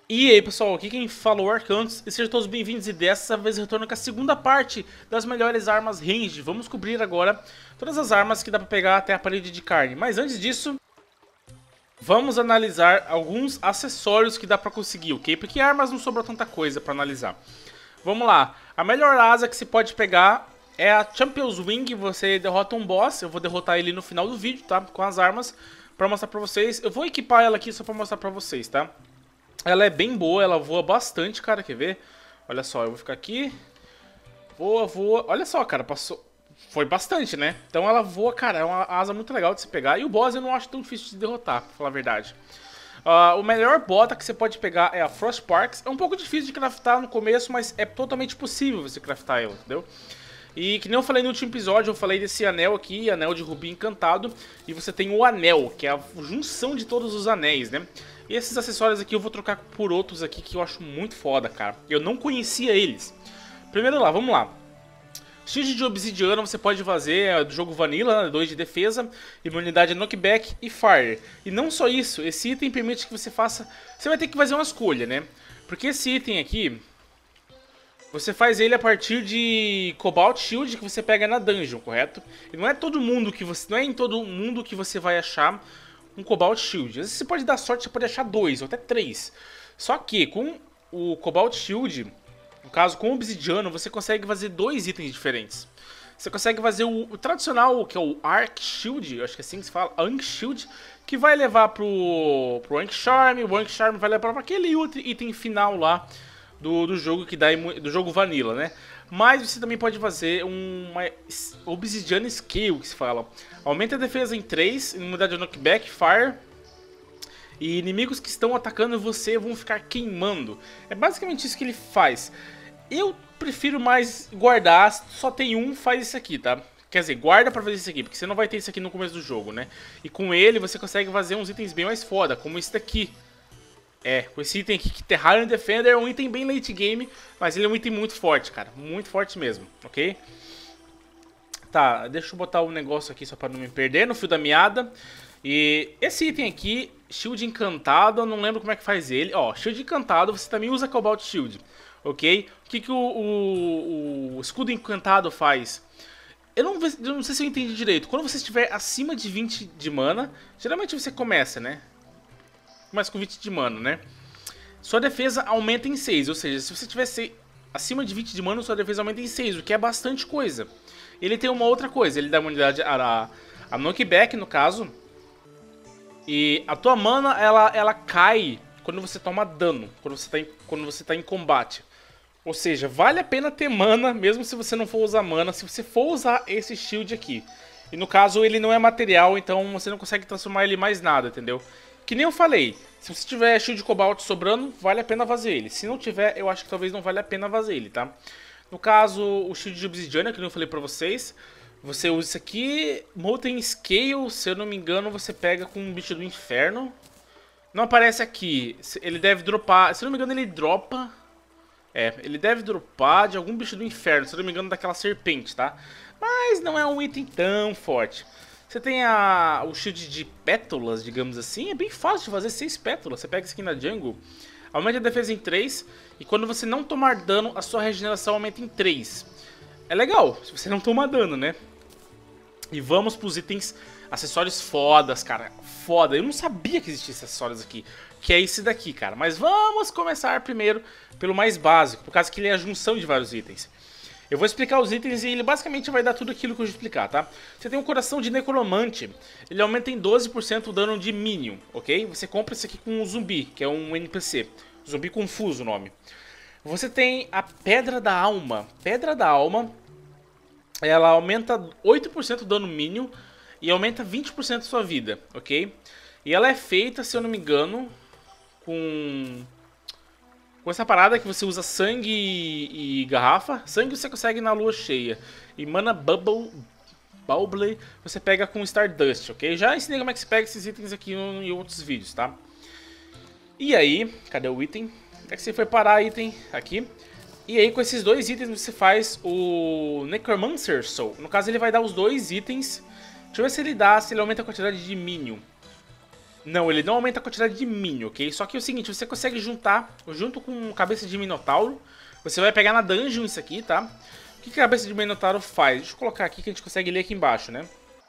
E aí pessoal, aqui quem fala é o Arcantos e sejam todos bem-vindos e dessa vez eu retorno com a segunda parte das melhores armas range. Vamos cobrir agora todas as armas que dá pra pegar até a parede de carne. Mas antes disso, vamos analisar alguns acessórios que dá pra conseguir, ok? Porque armas não sobrou tanta coisa pra analisar. Vamos lá, a melhor asa que se pode pegar é a Champion's Wing. Você derrota um boss, eu vou derrotar ele no final do vídeo, tá? Com as armas, pra mostrar pra vocês. Eu vou equipar ela aqui só pra mostrar pra vocês, tá? Ela é bem boa, ela voa bastante, cara, quer ver? Olha só, eu vou ficar aqui. Voa, voa. Olha só, cara, passou... Foi bastante, né? Então ela voa, cara, é uma asa muito legal de se pegar. E o boss eu não acho tão difícil de derrotar, pra falar a verdade. O melhor bota que você pode pegar é a Frostparks. É um pouco difícil de craftar no começo, mas é totalmente possível você craftar ela, entendeu? E que nem eu falei no último episódio, eu falei desse anel aqui, anel de rubi encantado. E você tem o anel, que é a junção de todos os anéis, né? E esses acessórios aqui eu vou trocar por outros aqui que eu acho muito foda, cara. Eu não conhecia eles. Primeiro lá, vamos lá. Shield de obsidiana você pode fazer, é do jogo Vanilla, né? 2 de defesa, imunidade knockback e fire. E não só isso, esse item permite que você faça... Você vai ter que fazer uma escolha, né? Porque esse item aqui... Você faz ele a partir de Cobalt Shield que você pega na dungeon, correto? E não é todo mundo que você, não é em todo mundo que você vai achar um Cobalt Shield. Às vezes você pode dar sorte, você pode achar 2 ou até 3. Só que com o Cobalt Shield, no caso com o Obsidiano, você consegue fazer 2 itens diferentes. Você consegue fazer o tradicional, que é o Arc Shield, acho que é assim que se fala, Ank Shield, que vai levar pro Ank Charm, o Ank Charm vai levar para aquele item final lá do jogo que dá do jogo Vanilla, né? Mas você também pode fazer uma Obsidian Scale, que se fala. Aumenta a defesa em 3, imunidade de knockback, fire. E inimigos que estão atacando você vão ficar queimando. É basicamente isso que ele faz. Eu prefiro mais guardar, só tem um, faz isso aqui, tá? Quer dizer, guarda pra fazer isso aqui, porque você não vai ter isso aqui no começo do jogo, né? E com ele você consegue fazer uns itens bem mais foda, como esse daqui. Com esse item aqui, que Terrarium Defender é um item bem late game, mas ele é um item muito forte, cara. Muito forte mesmo, ok? Tá, deixa eu botar um negócio aqui só pra não me perder no fio da meada. E esse item aqui, Shield Encantado, eu não lembro como é que faz ele. Ó, Shield Encantado, você também usa Cobalt Shield, ok? O que o Escudo Encantado faz? Eu não sei se eu entendi direito. Quando você estiver acima de 20 de mana, geralmente você começa, né? Começa com 20 de mana, né? Sua defesa aumenta em 6, ou seja, se você tivesse acima de 20 de mana, sua defesa aumenta em 6, o que é bastante coisa. Ele tem uma outra coisa, ele dá imunidade a knockback, no caso. E a tua mana, ela cai quando você toma dano, quando você tá em combate. Ou seja, vale a pena ter mana, mesmo se você não for usar mana, se você for usar esse shield aqui. E no caso, ele não é material, então você não consegue transformar ele em mais nada, entendeu? Que nem eu falei, se você tiver shield de cobalt sobrando, vale a pena fazer ele. Se não tiver, eu acho que talvez não vale a pena fazer ele, tá? No caso, o shield de obsidiana, que eu falei pra vocês, você usa isso aqui, Molten Scale, se eu não me engano, você pega com um bicho do inferno. Não aparece aqui, ele deve dropar, se eu não me engano ele dropa... ele deve dropar de algum bicho do inferno, se eu não me engano daquela serpente, tá? Mas não é um item tão forte. Você tem o shield de pétalas, digamos assim. É bem fácil de fazer 6 pétalas. Você pega isso aqui na jungle, aumenta a defesa em 3. E quando você não tomar dano, a sua regeneração aumenta em 3. É legal, se você não tomar dano, né? E vamos pros itens, acessórios fodas, cara. Foda, eu não sabia que existia esses acessórios aqui. Que é esse daqui, cara. Mas vamos começar primeiro pelo mais básico, por causa que ele é a junção de vários itens. Eu vou explicar os itens e ele basicamente vai dar tudo aquilo que eu vou explicar, tá? Você tem um coração de necromante, ele aumenta em 12% o dano de minion, ok? Você compra esse aqui com um zumbi, que é um NPC. Zumbi confuso o nome. Você tem a Pedra da Alma. Pedra da Alma, ela aumenta 8% o dano minion e aumenta 20% a sua vida, ok? E ela é feita, se eu não me engano, com essa parada que você usa sangue e garrafa. Sangue você consegue na lua cheia. E mana bubble você pega com Stardust, ok? Já ensinei como é que se pega esses itens aqui em outros vídeos, tá? E aí, cadê o item? Onde é que você foi parar, item? Aqui. E aí com esses 2 itens você faz o Necromancer Soul. No caso ele vai dar os 2 itens. Deixa eu ver se ele aumenta a quantidade de minion. Não, ele não aumenta a quantidade de minion, ok? Só que é o seguinte, você consegue juntar, junto com cabeça de minotauro, você vai pegar na dungeon isso aqui, tá? O que a cabeça de minotauro faz? Deixa eu colocar aqui que a gente consegue ler aqui embaixo, né?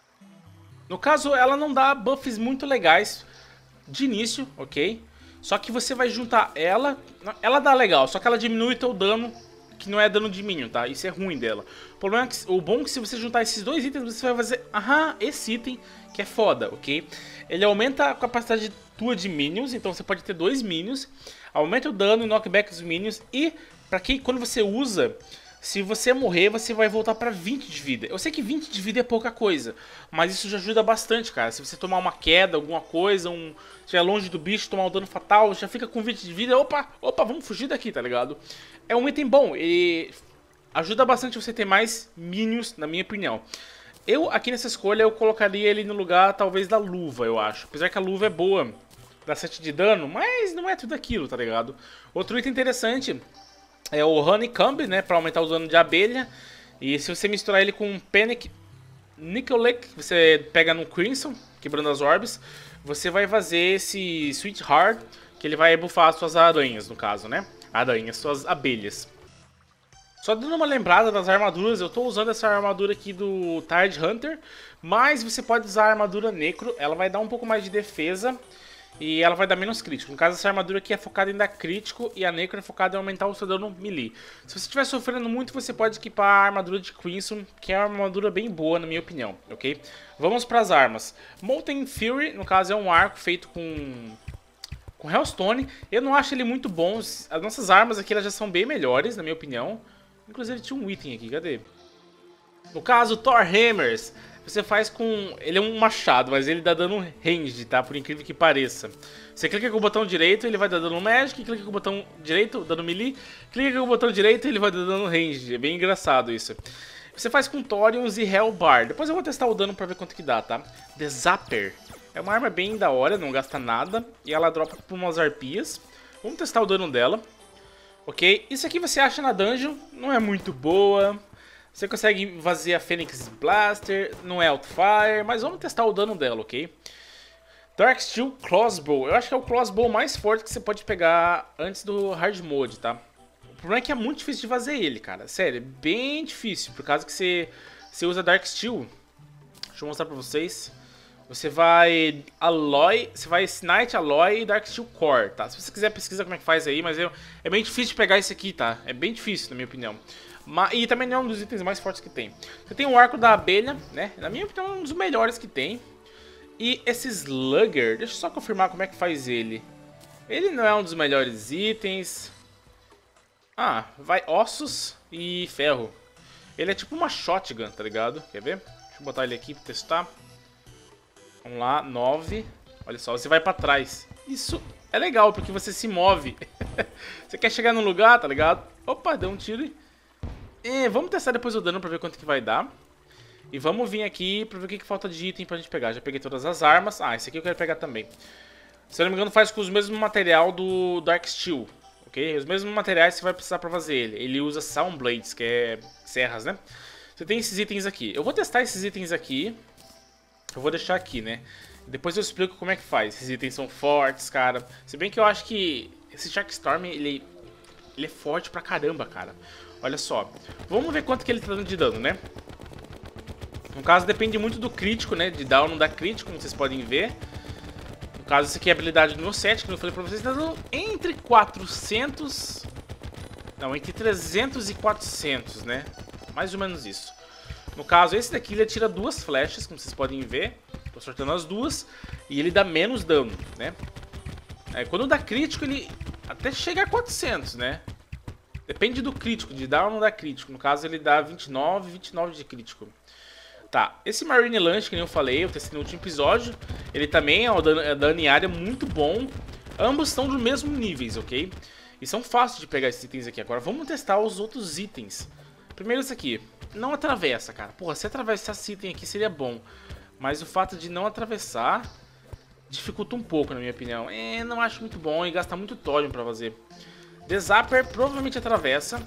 No caso, ela não dá buffs muito legais de início, ok? Só que você vai juntar ela, ela dá legal, só que ela diminui o teu dano, que não é dano de minion, tá? Isso é ruim dela. O problema é que, o bom é que se você juntar esses dois itens, você vai fazer, esse item que é foda, ok? Ele aumenta a capacidade tua de minions, então você pode ter 2 minions, aumenta o dano e knockback dos minions, e pra que quando você usa, se você morrer, você vai voltar pra 20 de vida. Eu sei que 20 de vida é pouca coisa, mas isso já ajuda bastante, cara. Se você tomar uma queda, alguma coisa, estiver longe do bicho, tomar um dano fatal, já fica com 20 de vida, opa, vamos fugir daqui, tá ligado? É um item bom, ele ajuda bastante você ter mais minions, na minha opinião. Eu, aqui nessa escolha, eu colocaria ele no lugar, talvez, da luva, eu acho. Apesar que a luva é boa, dá 7 de dano, mas não é tudo aquilo, tá ligado? Outro item interessante é o Honeycomb, né, pra aumentar o dano de abelha. E se você misturar ele com Panic Nickelec, você pega no Crimson, quebrando as orbes, você vai fazer esse Sweetheart, que ele vai buffar as suas aranhas, no caso, né? Aranhas, suas abelhas. Só dando uma lembrada das armaduras, eu tô usando essa armadura aqui do Tide Hunter, mas você pode usar a armadura Necro, ela vai dar um pouco mais de defesa e ela vai dar menos crítico. No caso, essa armadura aqui é focada em dar crítico e a Necro é focada em aumentar o seu dano melee. Se você estiver sofrendo muito, você pode equipar a armadura de Crimson, que é uma armadura bem boa, na minha opinião, ok? Vamos para as armas. Molten Fury, no caso, é um arco feito com Hellstone. Eu não acho ele muito bom, as nossas armas aqui elas já são bem melhores, na minha opinião. Inclusive tinha um item aqui, cadê? No caso, Thor Hammers, você faz com... Ele é um machado, mas ele dá dano range, tá? Por incrível que pareça. Você clica com o botão direito, ele vai dar dano magic, clica com o botão direito, dano melee, clica com o botão direito, ele vai dar dano range. É bem engraçado isso. Você faz com Thoriums e Hellbar. Depois eu vou testar o dano pra ver quanto que dá, tá? The Zapper. É uma arma bem da hora, não gasta nada. E ela dropa por umas arpias. Vamos testar o dano dela. Ok, isso aqui você acha na dungeon, não é muito boa. Você consegue fazer a Phoenix Blaster, não é Outfire, mas vamos testar o dano dela, ok? Dark Steel Crossbow, eu acho que é o crossbow mais forte que você pode pegar antes do Hard Mode, tá? O problema é que é muito difícil de fazer ele, cara, sério, é bem difícil, por causa que você usa Dark Steel. Deixa eu mostrar pra vocês. Você vai Alloy, você vai Snite, Alloy e Dark Steel Core, tá? Se você quiser pesquisar como é que faz aí, mas é bem difícil de pegar esse aqui, tá? É bem difícil, na minha opinião. E também não é um dos itens mais fortes que tem. Você tem o arco da abelha, né? Na minha opinião, é um dos melhores que tem. E esse Slugger, deixa eu só confirmar como é que faz ele. Ele não é um dos melhores itens. Vai ossos e ferro. Ele é tipo uma shotgun, tá ligado? Quer ver? Deixa eu botar ele aqui pra testar. Vamos lá, 9. Olha só, você vai pra trás. Isso é legal, porque você se move. Você quer chegar num lugar, tá ligado? Opa, deu um tiro. Vamos testar depois o dano pra ver quanto que vai dar. E vamos vir aqui pra ver o que falta de item pra gente pegar. Já peguei todas as armas. Esse aqui eu quero pegar também. Se eu não me engano, faz com os mesmos material do Dark Steel. Ok? Os mesmos materiais que você vai precisar pra fazer ele. Ele usa Sound Blades, que é serras, né? Você tem esses itens aqui. Eu vou testar esses itens aqui. Eu vou deixar aqui, né? Depois eu explico como é que faz. Esses itens são fortes, cara. Se bem que eu acho que esse Sharkstorm, ele é forte pra caramba, cara. Olha só. Vamos ver quanto que ele tá dando de dano, né? No caso, depende muito do crítico, né? De dar ou não dar crítico, como vocês podem ver. No caso, essa aqui é a habilidade número 7, que eu falei pra vocês. Tá dando entre 400... Não, entre 300 e 400, né? Mais ou menos isso. No caso, esse daqui ele atira 2 flechas, como vocês podem ver. Tô sortando as duas. E ele dá menos dano, né? Quando dá crítico, ele até chega a 400, né? Depende do crítico, de dar ou não dar crítico. No caso, ele dá 29 de crítico. Tá, esse Marine Lunch, que nem eu falei, eu testei no último episódio. Ele também é um dano em área muito bom. Ambos estão dos mesmos níveis, ok? E são fáceis de pegar esses itens aqui. Agora, vamos testar os outros itens. Primeiro esse aqui. Não atravessa, cara. Porra, se atravessar esse item aqui seria bom. Mas o fato de não atravessar dificulta um pouco, na minha opinião. Não acho muito bom e gasta muito thorium pra fazer. The Zapper provavelmente atravessa.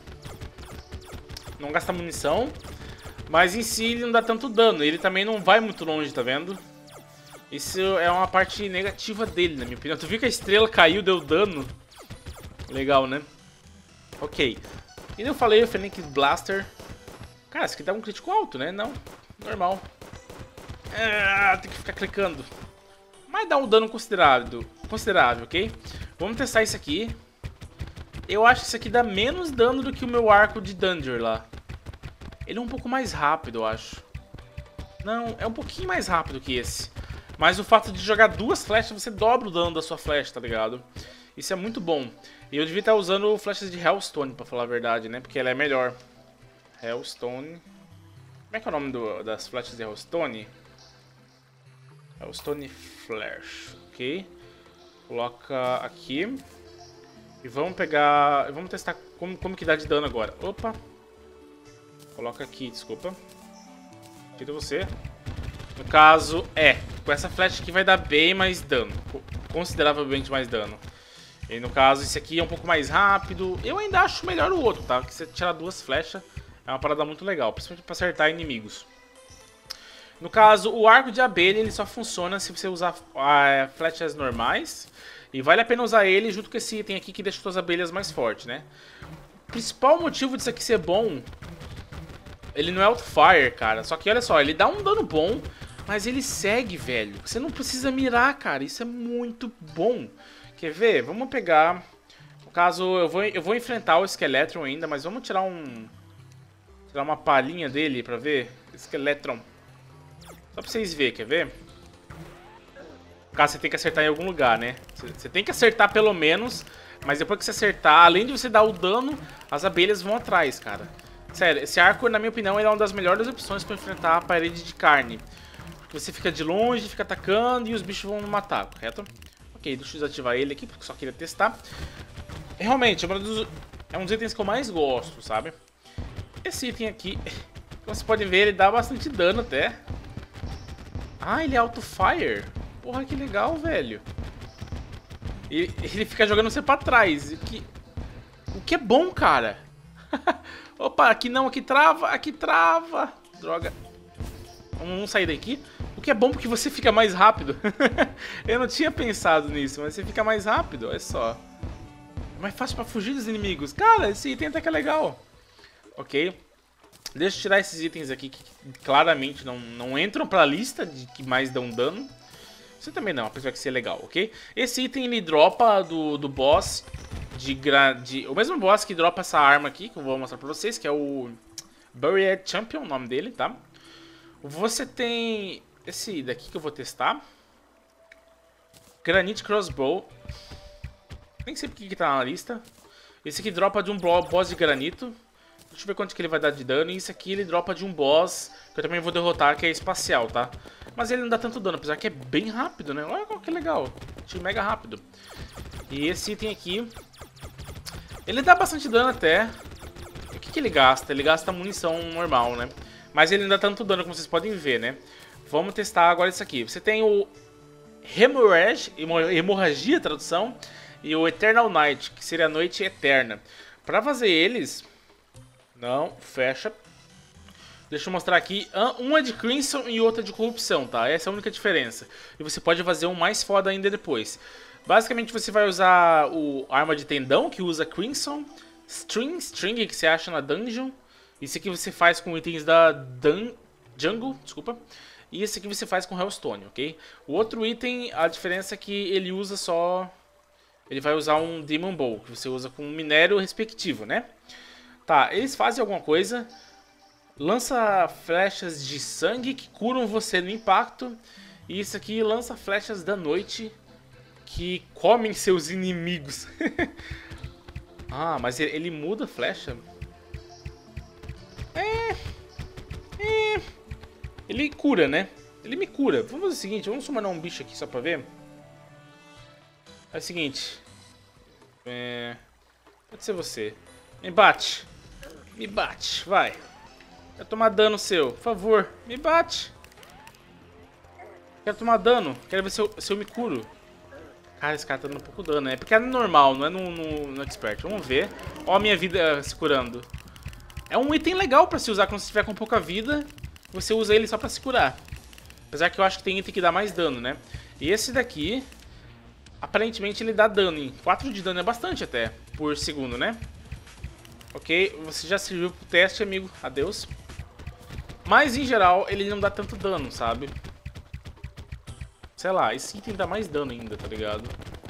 Não gasta munição. Mas em si ele não dá tanto dano. Ele também não vai muito longe, tá vendo? Isso é uma parte negativa dele, na minha opinião. Tu viu que a estrela caiu, deu dano? Legal, né? Ok. E eu falei o Phoenix Blaster. Cara, isso aqui dá um crítico alto, né? Não, normal. Tem que ficar clicando. Mas dá um dano considerável, ok? Vamos testar isso aqui. Eu acho que isso aqui dá menos dano do que o meu arco de Danger lá. Ele é um pouco mais rápido, eu acho. Não, é um pouquinho mais rápido que esse. Mas o fato de jogar duas flechas, você dobra o dano da sua flecha, tá ligado? Isso é muito bom. E eu devia estar usando flechas de Hellstone, pra falar a verdade, né? Porque ela é melhor. Hellstone. Como é que é o nome das flechas de Hellstone? Hellstone Flash, ok. Coloca aqui. E vamos pegar... Vamos testar como que dá de dano agora. Opa. Coloca aqui, desculpa. Tira você. No caso, com essa flecha aqui vai dar bem mais dano. Consideravelmente mais dano. E no caso, esse aqui é um pouco mais rápido. Eu ainda acho melhor o outro, tá? Porque você tirar duas flechas é uma parada muito legal. Principalmente pra acertar inimigos. No caso, o arco de abelha ele só funciona se você usar flechas normais. E vale a pena usar ele junto com esse item aqui que deixa suas abelhas mais fortes, né? O principal motivo disso aqui ser bom... Ele não é auto-fire, cara. Só que olha só, ele dá um dano bom, mas ele segue, velho. Você não precisa mirar, cara. Isso é muito bom. Quer ver? Vamos pegar... No caso, eu vou enfrentar o Skeletron ainda, mas vamos tirar uma palhinha dele pra ver. Skeletron. Só pra vocês verem, quer ver? No caso, você tem que acertar em algum lugar, né? Você tem que acertar pelo menos, mas depois que você acertar, além de você dar o dano, as abelhas vão atrás, cara. Sério, esse arco, na minha opinião, ele é uma das melhores opções pra enfrentar a parede de carne. Porque você fica de longe, fica atacando e os bichos vão matar, correto? Ok, deixa eu desativar ele aqui, porque eu só queria testar. Realmente, é um dos itens que eu mais gosto, sabe? Esse item aqui, como vocês podem ver, ele dá bastante dano até. Ah, ele é auto-fire. Porra, que legal, velho. E ele fica jogando você pra trás. O que é bom, cara. Opa, aqui não, aqui trava. Droga. Vamos sair daqui. O que é bom porque você fica mais rápido. Eu não tinha pensado nisso, mas você fica mais rápido, olha só. É mais fácil pra fugir dos inimigos. Cara, esse item até que é legal. Ok. Deixa eu tirar esses itens aqui que claramente não entram pra lista de que mais dão dano. Você também não, apesar que ser legal, ok? Esse item ele dropa do boss o mesmo boss que dropa essa arma aqui, que eu vou mostrar pra vocês, que é o Buried Champion, o nome dele, tá? Você tem esse daqui que eu vou testar. Granite Crossbow. Nem sei porque que tá na lista. Esse aqui dropa de um boss de granito. Deixa eu ver quanto que ele vai dar de dano. E esse aqui ele dropa de um boss que eu também vou derrotar, que é espacial, tá? Mas ele não dá tanto dano, apesar que é bem rápido, né? Olha que legal. Achei mega rápido. E esse item aqui, ele dá bastante dano até. O que ele gasta? Ele gasta munição normal, né? Mas ele não dá tanto dano como vocês podem ver, né? Vamos testar agora isso aqui. Você tem o Hemorragia, tradução, e o Eternal Night, que seria a noite eterna. Pra fazer eles... Não, fecha. Deixa eu mostrar aqui. Um é de Crimson e outro é de Corrupção, tá? Essa é a única diferença. E você pode fazer um mais foda ainda depois. Basicamente você vai usar o arma de tendão, que usa Crimson. String, que você acha na dungeon. Isso aqui você faz com itens da Jungle, desculpa. E esse aqui você faz com Hellstone, ok? O outro item, a diferença é que ele usa só... Ele vai usar um Demon Bow, que você usa com um minério respectivo, né? Tá, eles fazem alguma coisa. Lança flechas de sangue que curam você no impacto. E isso aqui lança flechas da noite que comem seus inimigos. Ah, mas ele muda a flecha. Ele cura, né? Ele me cura. Vamos fazer o seguinte, vamos summonar um bicho aqui só pra ver. É o seguinte. Pode ser você. Me bate. Me bate, vai. Quero tomar dano seu, por favor. Me bate. Quero tomar dano. Quero ver se eu me curo. Cara, esse cara tá dando um pouco dano, né? Porque é normal, não é no Expert. Vamos ver. Ó a minha vida se curando. É um item legal pra se usar quando você estiver com pouca vida. Você usa ele só pra se curar. Apesar que eu acho que tem item que dá mais dano, né? E esse daqui, aparentemente ele dá dano, hein? 4 de dano é bastante até, por segundo, né? Ok, você já serviu pro teste, amigo. Adeus. Mas, em geral, ele não dá tanto dano, sabe? Sei lá, esse item dá mais dano ainda, tá ligado?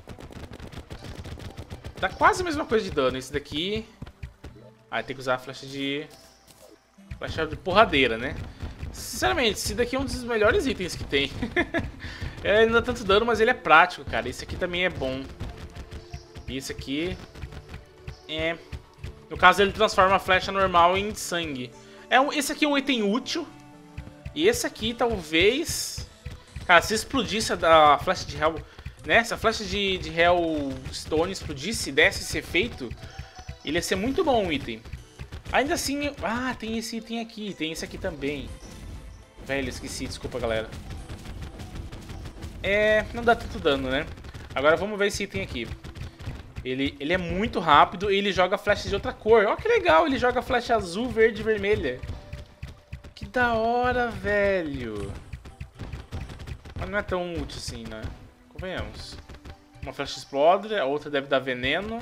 Dá quase a mesma coisa de dano. Esse daqui... Ah, tem que usar a flecha de... Flecha de porradeira, né? Sinceramente, esse daqui é um dos melhores itens que tem. Ele não dá tanto dano, mas ele é prático, cara. Esse aqui também é bom. E esse aqui... É... No caso, ele transforma a flecha normal em sangue. Esse aqui é um item útil. E esse aqui, talvez... Cara, se explodisse a flecha de Hell... Né? Se a flecha de Hellstone explodisse, desse esse efeito, ele ia ser muito bom o item. Ainda assim... Ah, tem esse item aqui. Tem esse aqui também. Velho, esqueci. Desculpa, galera. Não dá tanto dano, né? Agora vamos ver esse item aqui. Ele é muito rápido e ele joga flecha de outra cor. Olha que legal, ele joga flecha azul, verde e vermelha. Que da hora, velho. Mas não é tão útil assim, né? Convenhamos. Uma flecha explode, a outra deve dar veneno.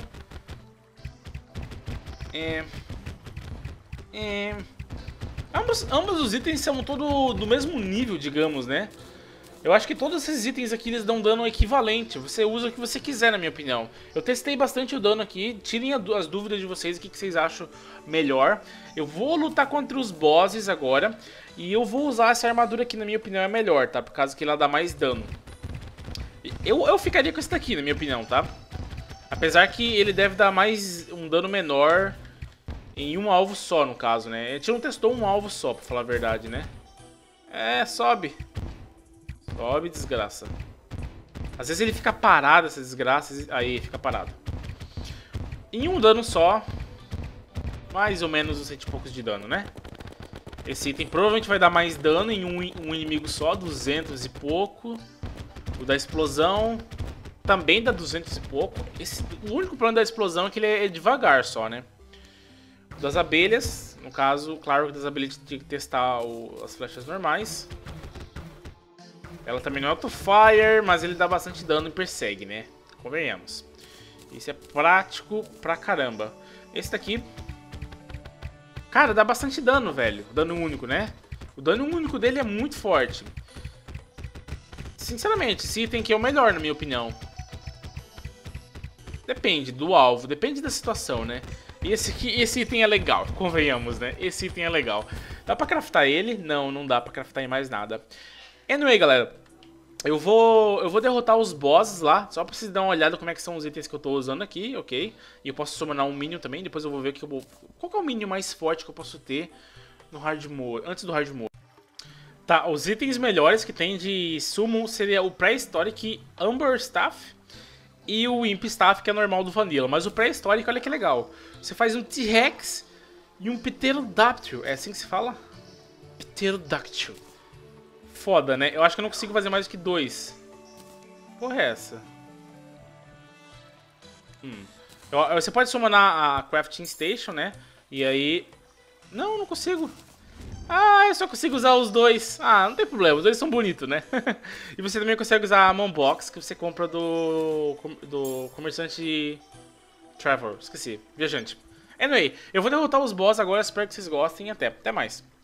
Ambos os itens são todos do mesmo nível, digamos, né? Eu acho que todos esses itens aqui eles dão dano equivalente. Você usa o que você quiser, na minha opinião. Eu testei bastante o dano aqui. Tirem as dúvidas de vocês, o que vocês acham melhor. Eu vou lutar contra os bosses agora. E eu vou usar essa armadura aqui, na minha opinião, é melhor, tá? Por causa que ela dá mais dano. Eu ficaria com esse daqui, na minha opinião, tá? Apesar que ele deve dar um dano menor em um alvo só, no caso, né? A gente não testou um alvo só, pra falar a verdade, né? Sobe. Sobe, desgraça. Às vezes ele fica parado, essa desgraça. Aí, fica parado. Em um dano só, mais ou menos uns 100 e poucos de dano, né? Esse item provavelmente vai dar mais dano em um inimigo só, 200 e pouco. O da explosão também dá 200 e pouco. O único problema da explosão é que ele é devagar só, né? O das abelhas, no caso, claro que das abelhas tem que testar as flechas normais. Ela também não é auto-fire, mas ele dá bastante dano e persegue, né? Convenhamos. Esse é prático pra caramba. Esse daqui... Cara, dá bastante dano, velho. Dano único, né? O dano único dele é muito forte. Sinceramente, esse item aqui é o melhor, na minha opinião. Depende do alvo, depende da situação, né? E esse item é legal, convenhamos, né? Esse item é legal. Dá pra craftar ele? Não, não dá pra craftar em mais nada. Anyway, galera, eu vou derrotar os bosses lá, só pra vocês darem uma olhada como é que são os itens que eu tô usando aqui, ok? E eu posso summonar um minion também, depois eu vou ver qual que é o minion mais forte que eu posso ter no Hard Mode, antes do Hard Mode. Tá, os itens melhores que tem de summon seria o Prehistoric Amber Staff e o Imp Staff, que é normal do Vanilla. Mas o Prehistoric, olha que legal. Você faz um T-Rex e um Pterodactyl, é assim que se fala? Pterodactyl. Foda, né? Eu acho que eu não consigo fazer mais do que 2. Porra é essa? Você pode summonar a Crafting Station, né? E aí... Não consigo. Ah, eu só consigo usar os dois. Ah, não tem problema, os dois são bonitos, né? E você também consegue usar a Mon Box, que você compra do comerciante Trevor. Esqueci, viajante. Anyway, eu vou derrotar os boss agora, espero que vocês gostem e até mais.